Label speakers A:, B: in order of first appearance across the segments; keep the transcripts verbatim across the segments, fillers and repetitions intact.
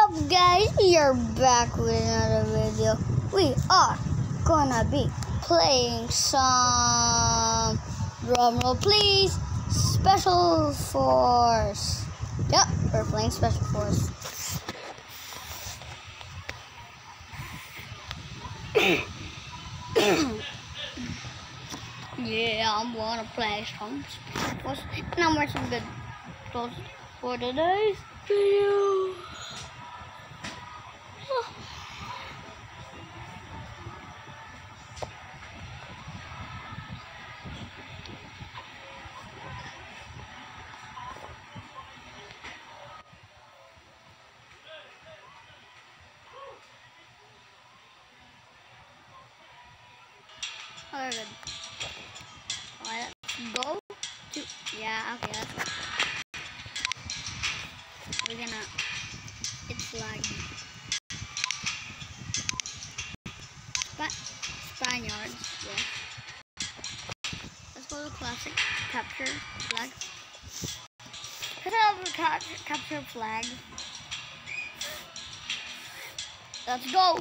A: up, guys? We are back with another video. We are gonna be playing some, drumroll please, Special Force. Yep, we're playing Special Force. Yeah, I'm gonna play some Special Force, and I'm wearing some good clothes for today's video. Okay, good. Alright, let's go to, yeah, okay, let's go. We're gonna, it's like, Sp Spaniards, yeah. Let's go to classic, capture flag. Let's have a capture, capture flag. Let's go.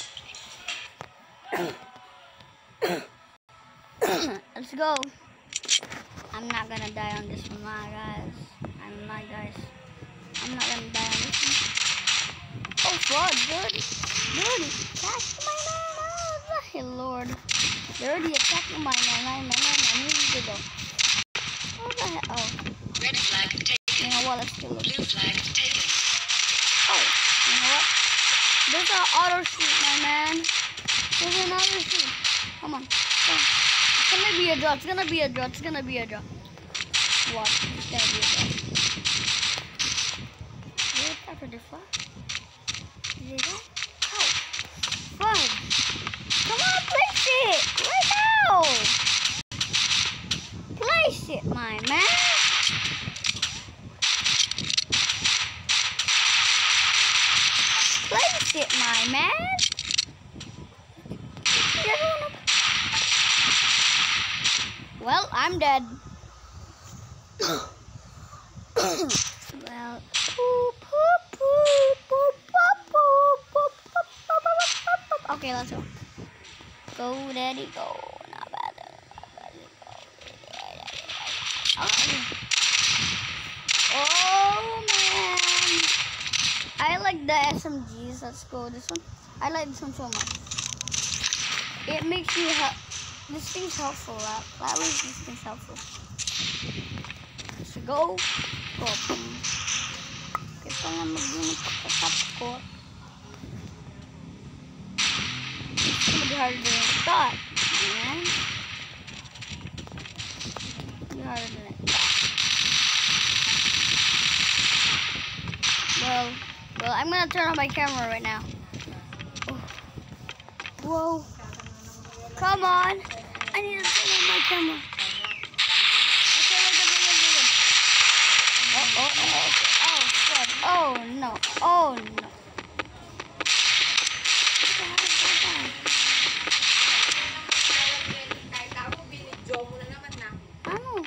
A: Let's go. I'm not gonna die on this one, my guys. I'm not, guys. I'm not gonna die on this one. Oh, fraud, dirty, dirty. Catch my man. Oh, hey, Lord. They're already attacking my man. My man, I need to go. What the hell? Oh.
B: Red flag taken.
A: You know what? Let's kill it.
B: Blue flag taken.
A: Oh, you know what? There's an auto shoot, my man. There's an auto shoot. Come on. Come on. It's gonna be a draw. It's gonna be a draw. It's gonna be a draw. Watch. It's gonna be a draw. Is it after the flag? Is it that? Oh. Flag. Come on, place it. Right now. Place it, my man. Place it, my man. Well, I'm dead. Well, poop, poop, poop, poop, poop, poop, poop. Okay, let's go. Go, daddy, go. Not bad. Not bad. Go. Oh man, I like the S M Gs. Let's go. This one. I like this one so much. It makes you help. This thing's helpful. At, at least this thing's helpful. So go. Go. Okay, pala mag-unit pagkatap ko. It's gonna be harder than I thought. Man. It's be harder than I thought. Well, well, I'm gonna turn on my camera right now. Oh. Whoa. Come on. I need to turn on my camera. Okay, wait, wait, wait, wait, wait. Oh, oh, oh, okay. Oh, shit. Oh, no. Oh, no. Ano?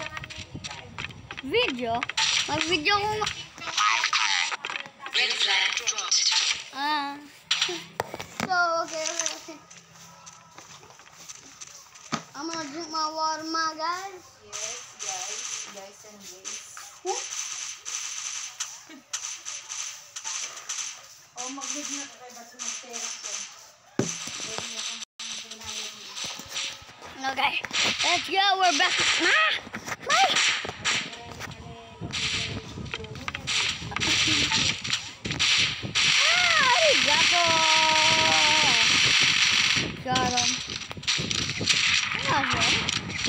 A: Video? Mag-video ko nga.
B: Red flag dropped.
A: Ah. So, okay, okay, okay. I'm gonna drink my water, my guys.
B: Yes, guys. Guys and guys.
A: Huh?
B: Oh, mag-lig na ka kayo ba sa mag-terak ko?
A: Okay, let's go. We're back. Ma! Ma! Ah, arigato! Got him. Got him.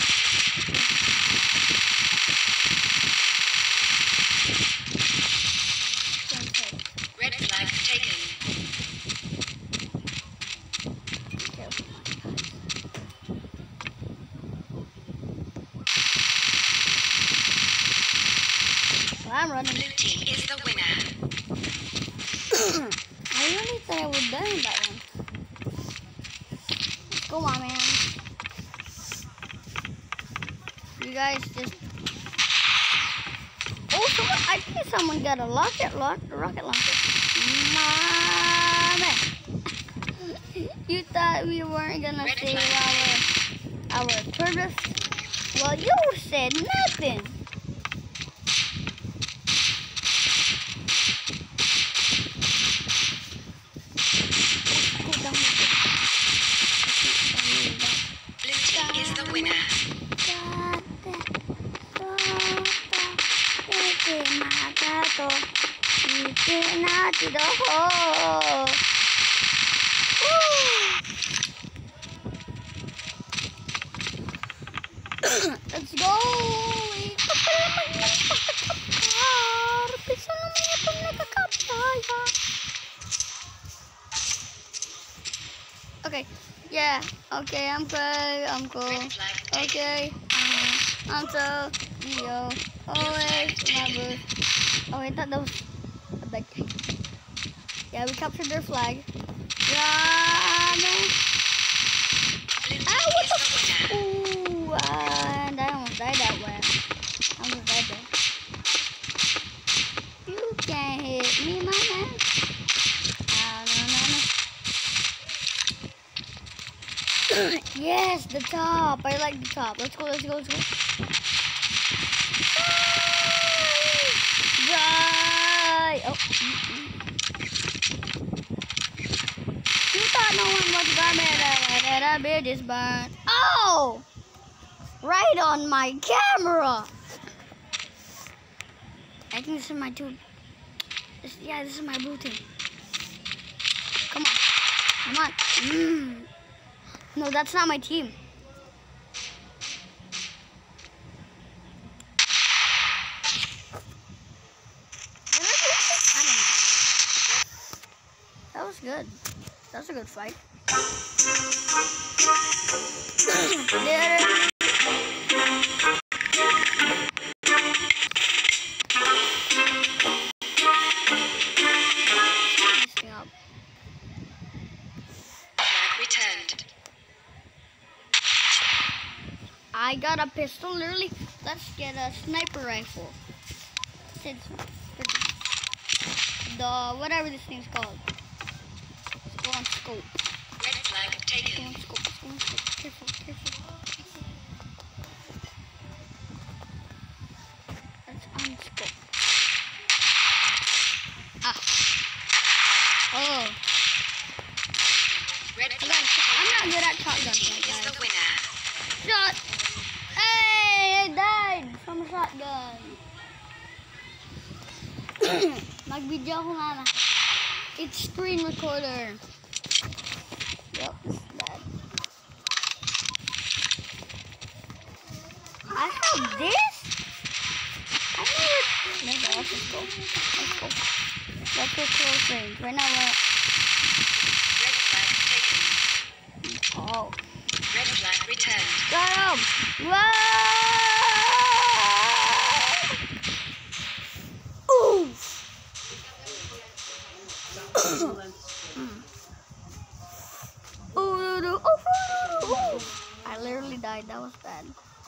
B: Red flag taken.
A: Well, I'm running.
B: Blue team is the winner.
A: I really thought I would die in that one. Let's go on, man. You guys just. Oh, someone, I think someone got a rocket launch, rocket launcher. Mm. that we weren't gonna
B: Red
A: save
B: flag.
A: our our tourist. Well, you said nothing. Go down here.
B: Blue team is the winner.
A: Let's go! Ito pa naman yung pagkakapar. Bisa naman itong nakakapaya. Okay, yeah, okay, I'm good, I'm cool.
B: Red flag taken.
A: Okay, uh, I'm so, yo, oh wait, my booth. Oh wait, that was a bad thing. Yeah, we captured their flag. Yeah, man.
B: Blue team
A: Ah, what
B: is
A: the
B: the winner.
A: Ooh, uh, and I almost died that way. I almost died there. You can't hit me, my man. Ah, no, no, no. Yes, the top. I like the top. Let's go, let's go, let's go. Die! Oh. You thought no one was gonna that that bitch is burnt. Oh! Right on my camera! I think this is my two. This, yeah, this is my blue team. Come on. Come on. Mm. No, that's not my team. I don't know. That was good. That was a good fight. Yeah.
B: Flag returned.
A: I got a pistol, literally. Let's get a sniper rifle. It's the whatever this thing's called. Let's go on scope.
B: Red flag
A: Let's go
B: taken.
A: on scope. Let's go on scope. Careful, careful. Let's on scope. Ah. Oh.
B: Red
A: I
B: flag
A: got a shot. I'm not
B: taken.
A: good at
B: Blue
A: shotguns,
B: team
A: my
B: is the
A: guys.
B: winner.
A: Shot. Hey, I died from a shotgun. Mag-video ako nga na. It's screen recorder. Yup, this is bad. I have this? I never... Let's go, let's just go. Let's go. Let's go close range. Right now we're...
B: Red flag taken.
A: Oh.
B: Red flag returned.
A: Got him! Whoa! Ooh! Ooh, ooh, ooh, ooh. I literally died. That was bad.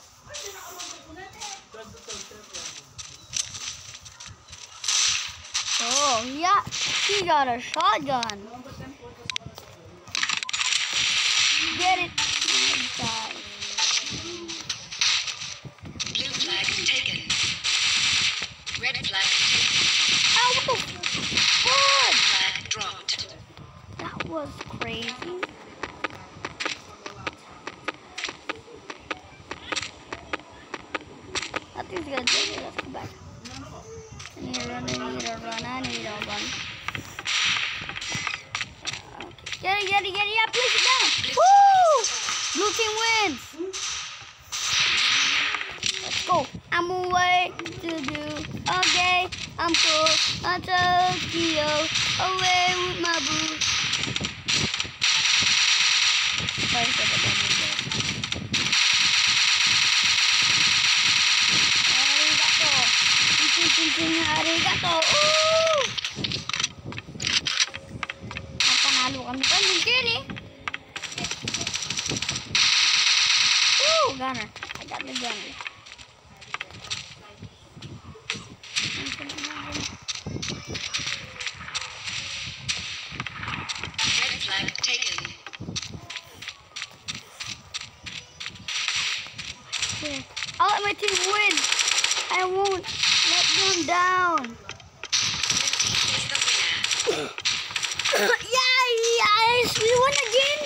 A: Oh, yeah. He got a shotgun. Get it. Oh, God.
B: Blue flag taken. Red flag taken.
A: Ow, what the fuck?
B: Flag dropped.
A: That was crazy. That thing's gonna take it. Let's go back. I need to run, I need to run, I need to run. Okay. Get it, get it, get it, yeah, place it down. Woo! Blue team wins. Let's go. I'm away to do, okay, I'm cool. I'm Tokyo, away with my boo. Sorry for the damage there. Arigato. Ching, ching, ching, arigato. Ooh! Napanalo kami pamilkin eh. Ooh, gunner. I got the gunner.
B: Red flag taken.
A: down.
B: Is the winner.
A: Yeah, yes, we won again.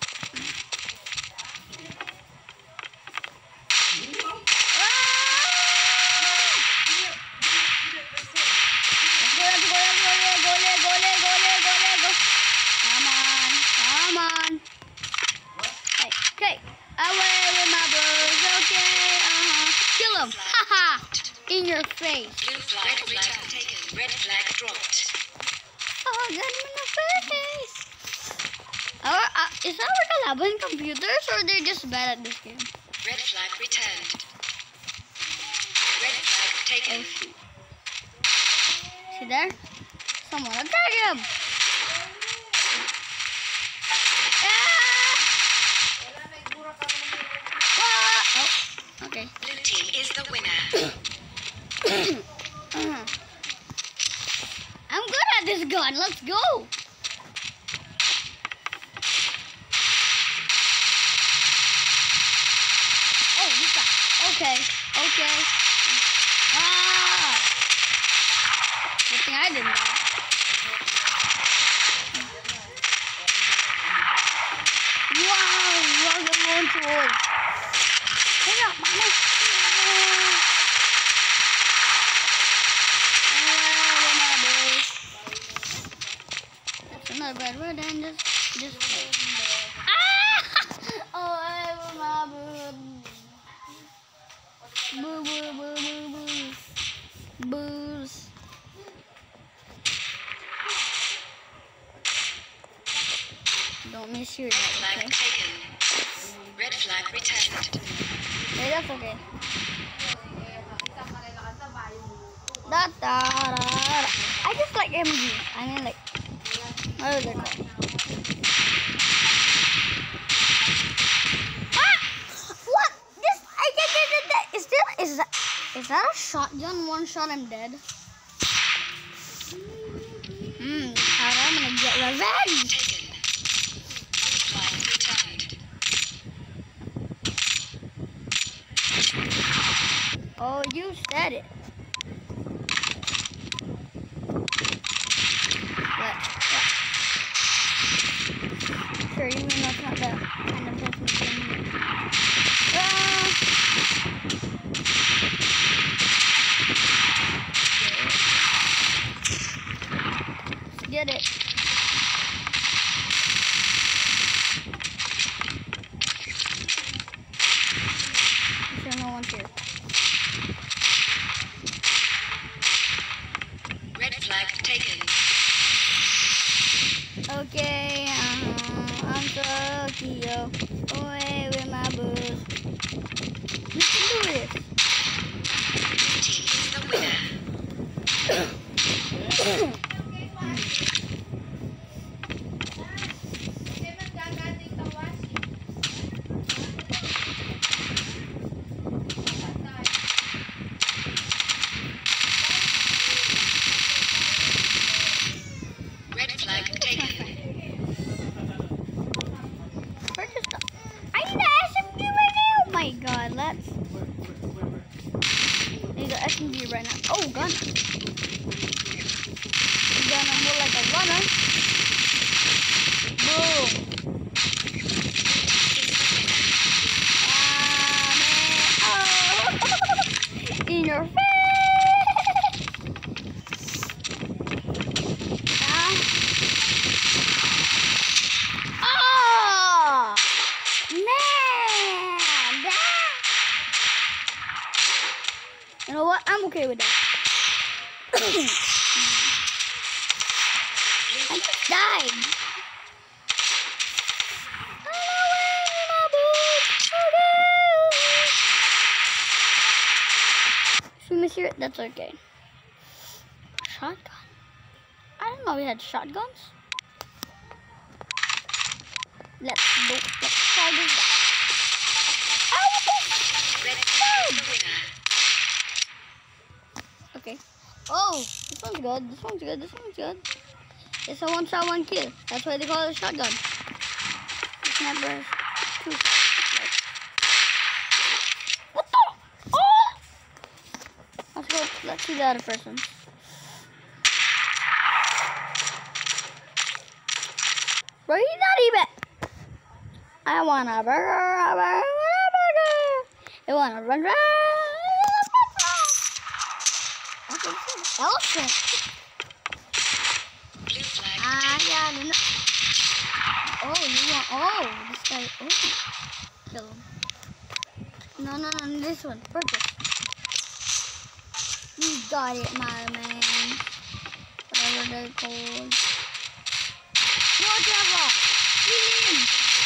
A: Haha! In your face.
B: Blue flag returned. Taken. Red flag dropped.
A: Oh, got him in the face. Our, uh, is our Kalaban computers or they're just bad at this game?
B: Red flag returned. Red flag taken.
A: Oh, shoot. See there? Someone attack him. Oh, okay.
B: Blue team is the winner.
A: uh-huh. I'm good at this gun. Let's go. Oh, Lisa. Okay. Okay. Ah. Good thing I didn't die. Wow, rocket launcher. Hurry up, mama. That's another bad word and just just play. Ah! Oh, I my boo. Boo boo boo boo boo. Boos. Don't miss your
B: Red
A: that,
B: flag
A: okay?
B: taken. Red flag returned.
A: Okay, that's okay. Da, da, da, da. I just like M G. I mean, like, what is it called? Ah! What? This? I get it. Is there? Is that? Is that a shotgun? One shot, I'm dead. Hmm. How am I gonna get revenge?
B: Taken. Blue flag returned.
A: Oh, you said it. What? What? Sure, even though it's not that kind of person thing. Ah! Let's get it. Sure, no one's here.
B: Red flag taken.
A: Okay, uh-huh. I'm Tokyo. Away with my booze. We can do this.
B: Blue team is the winner. Red flag taken.
A: We're just, I need an S M G right now. Oh my god, let's. I need an S M G right now. Oh, gun. Gun, I'm more like a runner. Boom. Ah, man. Oh. In your face. Ah. Oh. Man. That. You know what? I'm okay with that. I just died. If we miss here, that's okay. Shotgun? I didn't know we had shotguns. Let's go. Let's try this out. Oh,
B: Red flag is the winner.
A: okay. Oh, this one's good. This one's good. This one's good. It's a one shot, one kill. That's why they call it a shotgun. It's never two. What the? Oh! Let's go. Let's see the other person. Bro, he's not even. I want a burger, a burger, a burger. I want a burger. Elephant.
B: Blue flag
A: Ah,
B: taken.
A: yeah. No, no. Oh, you want. Oh, this guy. Oh. Kill him. No, no, no. This one. Purple. You got it, my man. Whatever they're called. Whatever. Win.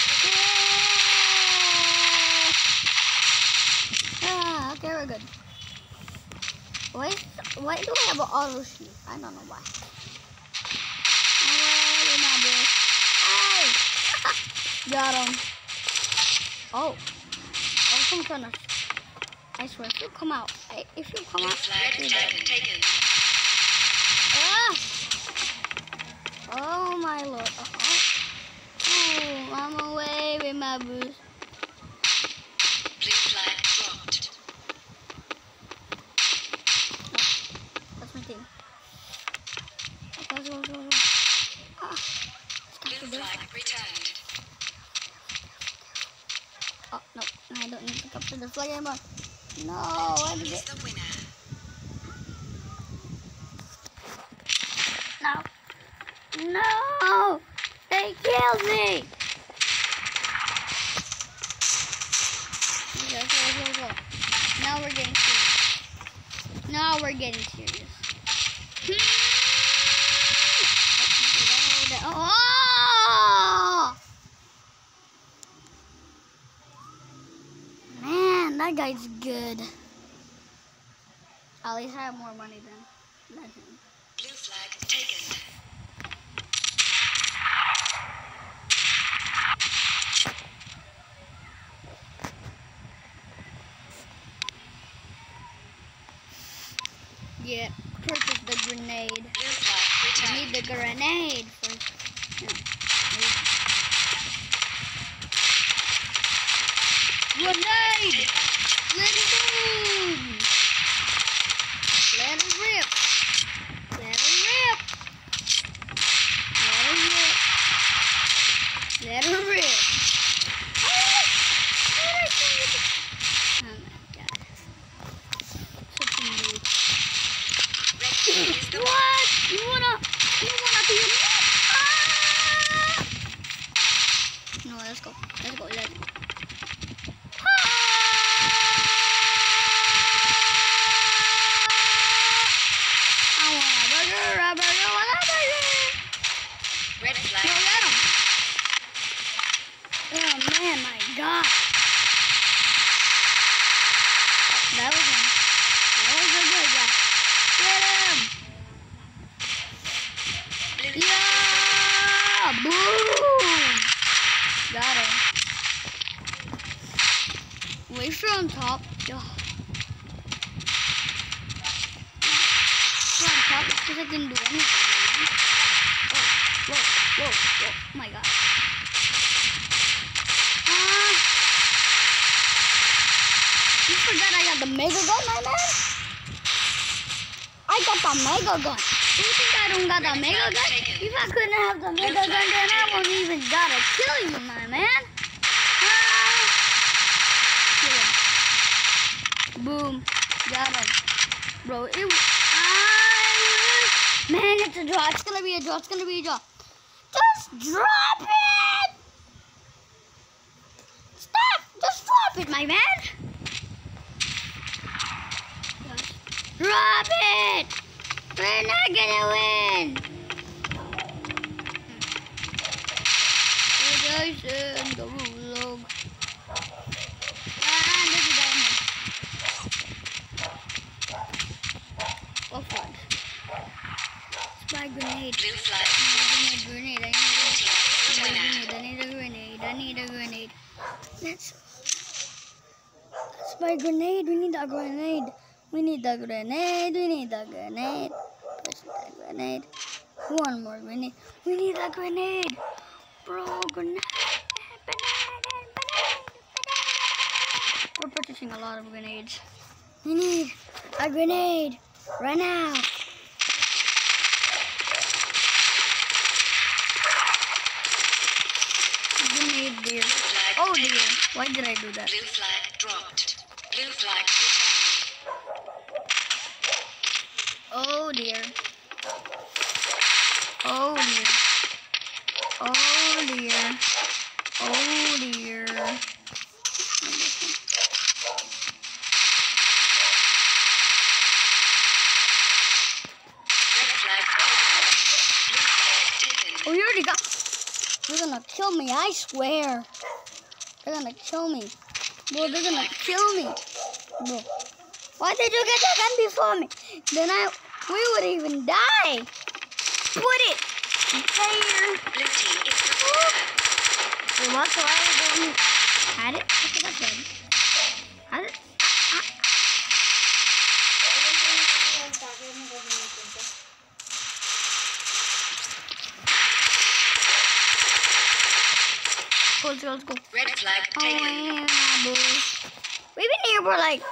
A: Yeah. Ah, okay, we're good. Why, why do I have an auto shoot? I don't know why. Oh, my boy. Hey! Got him. Oh. Oh, come on us. I swear, if you come out, I, if you come
B: Blue
A: out,
B: flag
A: you're
B: taken.
A: dead.
B: taken.
A: Ah! Oh my lord. Uh-oh. Oh, I'm away with my boost.
B: Blue flag dropped.
A: That's my team. Okay, go, go, go. Ah.
B: Blue flag returned.
A: Oh, no. I don't need to capture the flag anymore. No, I
B: Team
A: did
B: is
A: it.
B: the winner.
A: No. No. They killed me. Go, go, go, go. Now we're getting serious. Now we're getting serious. Oh! Man, that guy's good. At least I have more money than, than him.
B: Blue flag taken.
A: Yeah, purchase the grenade.
B: Blue flag
A: I
B: returned.
A: need the grenade first. Yeah. Grenade! Let it boom! Let it rip! Let it rip! Let it rip! Let it rip! Ah! Oh my god. Such a noob.
B: Red team is the winner.
A: What? You wanna, you wanna be a man? Ah! No, let's go. Let's go. Let's go. I want a burger, a burger, I want a burger.
B: Red flag
A: No, let him. Oh man, my God. That was him. That was a good guy. Get him.
B: Blue
A: Yeah! Boom! Got him. Wait for on top. Ugh. We're on top because I can do anything. Whoa, whoa, whoa, whoa. Oh my god. Ah. You forgot I got the mega gun, my man? I got the mega gun. You think I don't got the mega gun? If I couldn't have the mega gun, then I wouldn't even gotta kill you, my man. Ah. Kill him. Boom. Got him. Bro, it was... I... Man, it's a draw. It's gonna be a draw. It's gonna be a draw. Just drop it! Stop! Just drop it, my man! Just drop it! We're not gonna win! Jason, the log. And this is diamond. What fun? My grenade.
B: Blue flag.
A: I need a grenade. I
B: Team
A: need
B: is the
A: a
B: winner.
A: grenade. I need a grenade. I need a grenade. That's that's my grenade. We need a grenade. We need a grenade. We need a grenade. Push that grenade. One more grenade. We need a grenade. Bro, grenade. We're purchasing a lot of grenades. We need a grenade. Right now. Grenade dear.
B: Flag
A: Oh
B: taken.
A: dear. Why did I do that?
B: Blue flag dropped. Blue flag returned.
A: Oh dear. Oh dear. Oh dear. Oh dear.
B: Red flag taken. Blue flag taken.
A: Oh, you already got. They're gonna kill me, I swear. They're gonna kill me. Bro, they're gonna kill me. Bro. Why did you get that gun before me? Then I, we would even die. Put it there.
B: Blue team is the winner.
A: Wait, what? So I was the one who had it? I think I said. Had it? Ah, ah. Go, let's go, let's go.
B: Red flag
A: Oh,
B: taken.
A: yeah, boo. We've been here for like.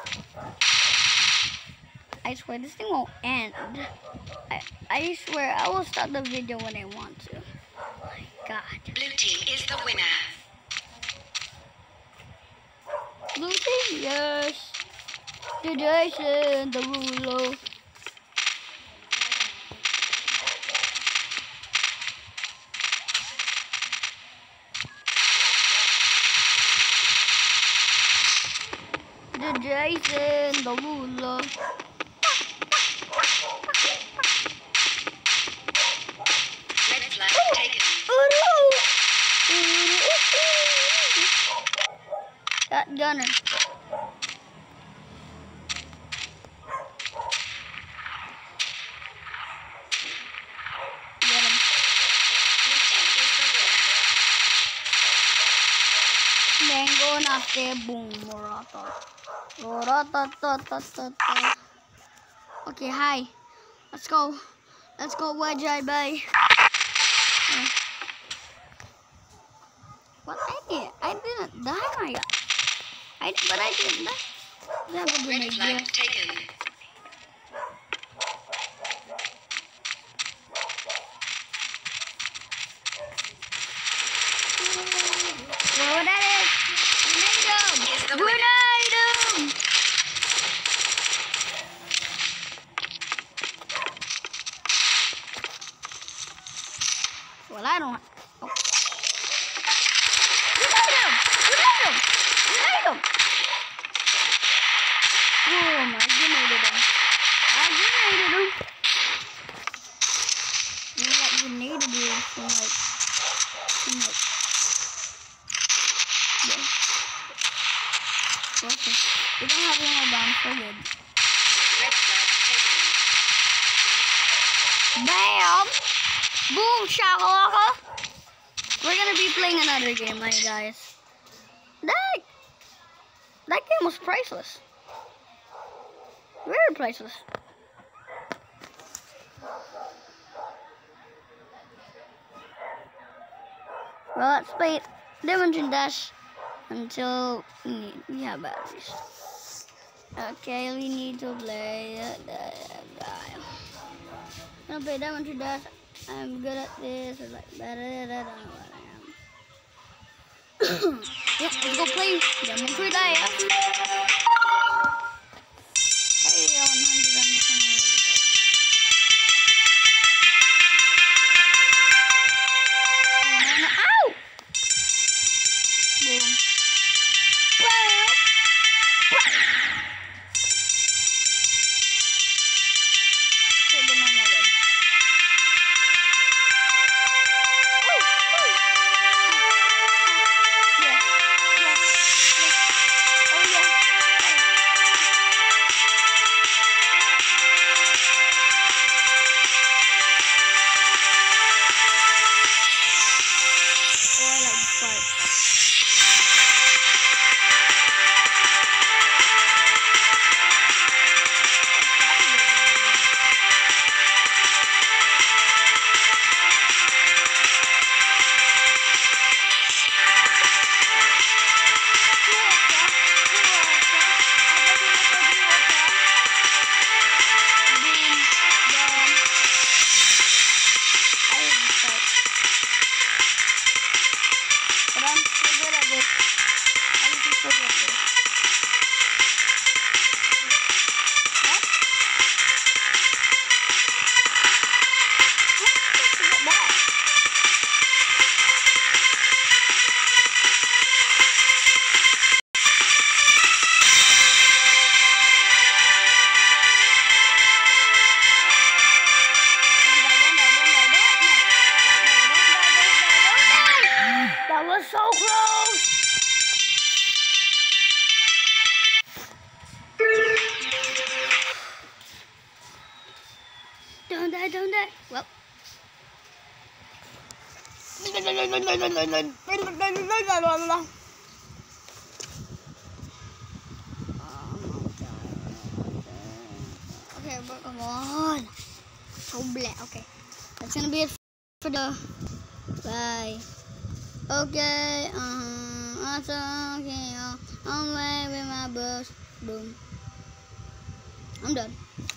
A: I swear this thing won't end. I I swear I will stop the video when I want to. Oh my God.
B: Blue team is the winner.
A: Blue team, yes. The Jason, the ruler. The Jason, the ruler.
B: Red flag taken.
A: That gunner. Get him.
B: Blue team is the winner.
A: Mango naste boom morata. Morata ta ta ta ta. Okay, hi. Let's go. Let's go wedge I bay. What I did? I didn't die, my God. I but I didn't die. That would be
B: Red
A: my
B: flag
A: gift.
B: taken.
A: Well, that is. Grenade
B: Is the
A: him!
B: winner.
A: Grenade him! Well, I don't. Oh. Grenade him! Grenade him! Grenade him! Oh my, grenaded him. I grenaded him. You know what grenaded you from like, from like, yeah. Okay. We don't have any more bombs, so good.
B: Red flag taken.
A: Bam! Boom, shakalaka! We're gonna be playing another game, my guys. That, that game was priceless. Very priceless. Well, let's play Dimension Dash until we, need, we have batteries. Okay, we need to play uh, guy. I'm gonna play Dimension Dash. I'm good at this. It's like better than I don't know what I am. Yep, let's go play Dimension Dash. Hey, one hundred on the camera. Ow! Boom. Bam! Take the normal way. Woo! Woo! Yeah, yeah, yeah. Oh yeah. was so close! Don't die, don't die. Well. Okay, but come on. So black. Okay. That's gonna be it for the. Bye. Okay. Um. Awesome. Okay. On my way with my bus. Boom. I'm done.